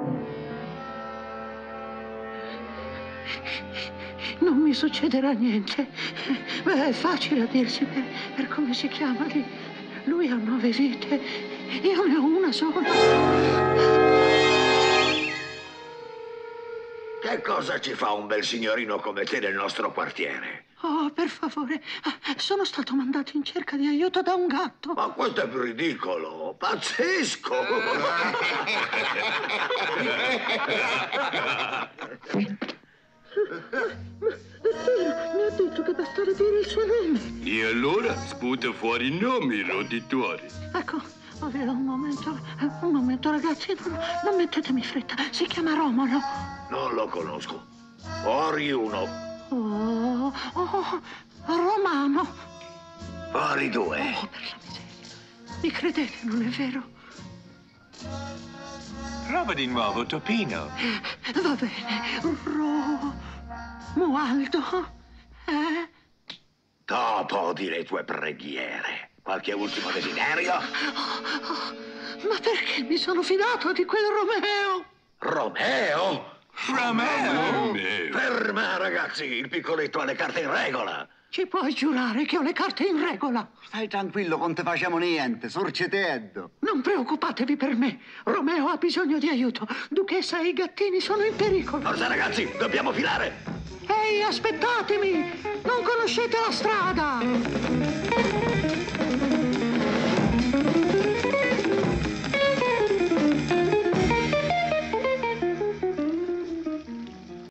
Non mi succederà niente. Beh, è facile a dirsi per come si chiama lì. Lui ha 9 vite, io ne ho una sola. Che cosa ci fa un bel signorino come te nel nostro quartiere? Oh, per favore, sono stato mandato in cerca di aiuto da un gatto. Ma questo è ridicolo, pazzesco! Mi ha detto che bastava dire il suo nome. E allora sputa fuori il nome, roditori. Ecco, un momento, ragazzi, non mettetemi fretta. Si chiama Romolo. Non lo conosco. Fuori uno. Romano. Fuori 2. Oh, per la miseria. Mi credete, non è vero? Prova di nuovo, Topino. Va bene. Romualdo. Dopo di le tue preghiere. Qualche ultimo desiderio? Ma perché mi sono fidato di quel Romeo? Romeo? Romeo? Ferma, ragazzi! Il piccoletto ha le carte in regola! Ci puoi giurare che ho le carte in regola? Stai tranquillo, non te facciamo niente, sorceteddo. Non preoccupatevi per me. Romeo ha bisogno di aiuto. Duchessa e i gattini sono in pericolo. Forza, ragazzi, dobbiamo filare! Ehi, aspettatemi! Non conoscete la strada!